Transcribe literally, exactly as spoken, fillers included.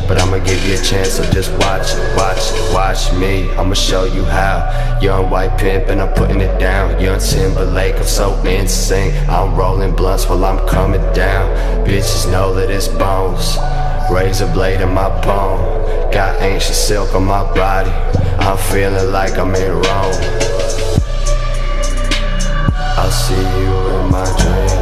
but I'ma give you a chance, so just watch, watch, watch me. I'ma show you how. Young white pimp and I'm putting it down. Young Timberlake, I'm so insane. I'm rolling blunts while I'm coming down. Bitches know that it's bones. Razor blade in my palm. Got ancient silk on my body. I'm feeling like I'm in Rome. I'll see you in my dreams.